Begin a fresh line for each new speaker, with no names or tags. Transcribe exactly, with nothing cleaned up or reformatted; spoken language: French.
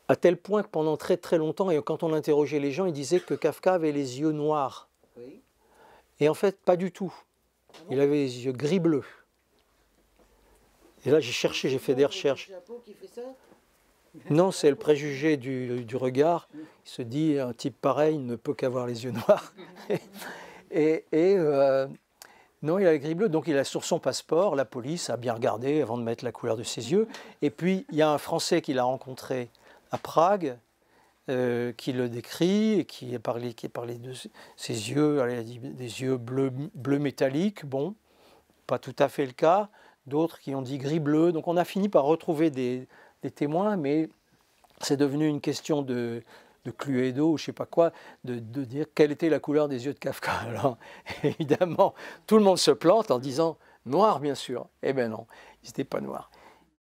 À tel point que pendant très très longtemps, et quand on interrogeait les gens, ils disaient que Kafka avait les yeux noirs.
Oui.
Et en fait, pas du tout.
Ah bon?
Il avait les yeux gris-bleu. Et là, j'ai cherché, j'ai fait des recherches.
C'est le chapeau qui fait ça?
Non, c'est le préjugé du, du regard. Il se dit, un type pareil ne peut qu'avoir les yeux noirs. et et euh, non, il a le gris-bleu. Donc, il a sur son passeport, la police a bien regardé avant de mettre la couleur de ses yeux. Et puis, il y a un Français qu'il a rencontré à Prague, euh, qui le décrit et qui a parlé, qui a parlé de ses yeux, il a dit des yeux bleus, bleu métalliques. Bon, pas tout à fait le cas. D'autres qui ont dit gris-bleu. Donc, on a fini par retrouver des, des témoins, mais c'est devenu une question de, de Cluedo ou je ne sais pas quoi, de, de dire quelle était la couleur des yeux de Kafka. Alors, évidemment, tout le monde se plante en disant noir, bien sûr. Eh bien non, ils n'étaient pas noirs.